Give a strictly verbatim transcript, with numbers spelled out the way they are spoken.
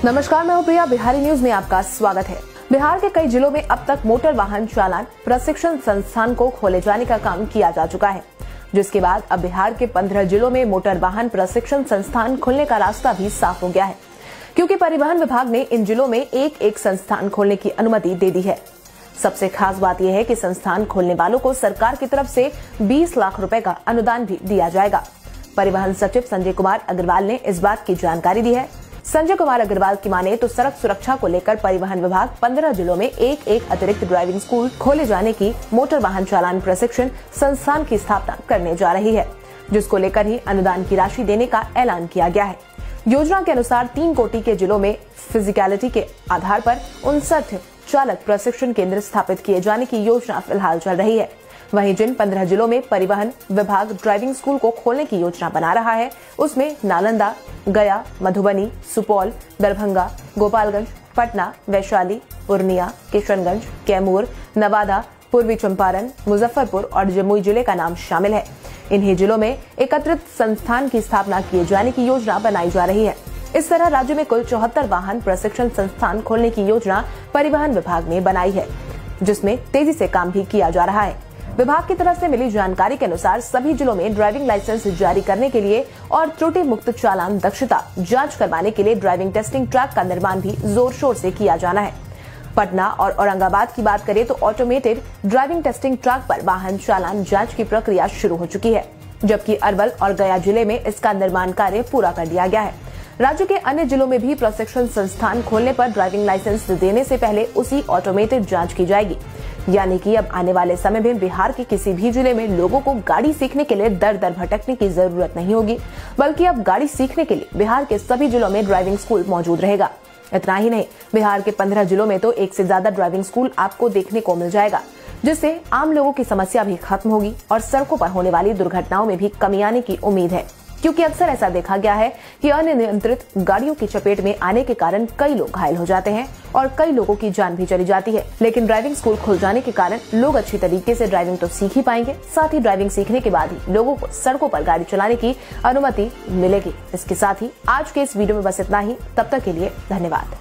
नमस्कार, मैं हूं प्रिया। बिहारी न्यूज में आपका स्वागत है। बिहार के कई जिलों में अब तक मोटर वाहन चालान प्रशिक्षण संस्थान को खोले जाने का काम किया जा चुका है, जिसके बाद अब बिहार के पंद्रह जिलों में मोटर वाहन प्रशिक्षण संस्थान खोलने का रास्ता भी साफ हो गया है, क्योंकि परिवहन विभाग ने इन जिलों में एक एक संस्थान खोलने की अनुमति दे दी है। सबसे खास बात यह है कि संस्थान खोलने वालों को सरकार की तरफ से बीस लाख रुपए का अनुदान भी दिया जाएगा। परिवहन सचिव संजय कुमार अग्रवाल ने इस बात की जानकारी दी है। संजय कुमार अग्रवाल की माने तो सड़क सुरक्षा को लेकर परिवहन विभाग पंद्रह जिलों में एक एक अतिरिक्त ड्राइविंग स्कूल खोले जाने की मोटर वाहन चालान प्रशिक्षण संस्थान की स्थापना करने जा रही है, जिसको लेकर ही अनुदान की राशि देने का ऐलान किया गया है। योजना के अनुसार तीन कोटि के जिलों में फिजिकलिटी के आधार पर उनसठ चालक प्रशिक्षण केंद्र स्थापित किए जाने की योजना फिलहाल चल रही है। वहीं जिन पंद्रह जिलों में परिवहन विभाग ड्राइविंग स्कूल को खोलने की योजना बना रहा है, उसमें नालंदा, गया, मधुबनी, सुपौल, दरभंगा, गोपालगंज, पटना, वैशाली, पूर्णिया, किशनगंज, कैमूर, नवादा, पूर्वी चंपारण, मुजफ्फरपुर और जमुई जिले का नाम शामिल है। इन्हीं जिलों में एकत्रित संस्थान की स्थापना किए जाने की योजना बनाई जा रही है। इस तरह राज्य में कुल चौहत्तर वाहन प्रशिक्षण संस्थान खोलने की योजना परिवहन विभाग ने बनाई है, जिसमें तेजी से काम भी किया जा रहा है। विभाग की तरफ से मिली जानकारी के अनुसार सभी जिलों में ड्राइविंग लाइसेंस जारी करने के लिए और त्रुटि मुक्त चालान दक्षता जांच करवाने के लिए ड्राइविंग टेस्टिंग ट्रैक का निर्माण भी जोर शोर से किया जाना है। पटना और औरंगाबाद की बात करें तो ऑटोमेटेड ड्राइविंग टेस्टिंग ट्रैक पर वाहन चालान जांच की प्रक्रिया शुरू हो चुकी है, जबकि अरवल और गया जिले में इसका निर्माण कार्य पूरा कर लिया गया है। राज्य के अन्य जिलों में भी प्रशिक्षण संस्थान खोलने पर ड्राइविंग लाइसेंस देने से पहले उसी ऑटोमेटेड जांच की जाएगी। यानी कि अब आने वाले समय में बिहार के किसी भी जिले में लोगों को गाड़ी सीखने के लिए दर दर भटकने की जरूरत नहीं होगी, बल्कि अब गाड़ी सीखने के लिए बिहार के सभी जिलों में ड्राइविंग स्कूल मौजूद रहेगा। इतना ही नहीं, बिहार के पंद्रह जिलों में तो एक से ज्यादा ड्राइविंग स्कूल आपको देखने को मिल जाएगा, जिससे आम लोगों की समस्या भी खत्म होगी और सड़कों पर होने वाली दुर्घटनाओं में भी कमी आने की उम्मीद है। क्योंकि अक्सर ऐसा देखा गया है कि अनियंत्रित गाड़ियों की चपेट में आने के कारण कई लोग घायल हो जाते हैं और कई लोगों की जान भी चली जाती है। लेकिन ड्राइविंग स्कूल खुल जाने के कारण लोग अच्छी तरीके से ड्राइविंग तो सीख ही पाएंगे, साथ ही ड्राइविंग सीखने के बाद ही लोगों को सड़कों पर गाड़ी चलाने की अनुमति मिलेगी। इसके साथ ही आज के इस वीडियो में बस इतना ही। तब तक के लिए धन्यवाद।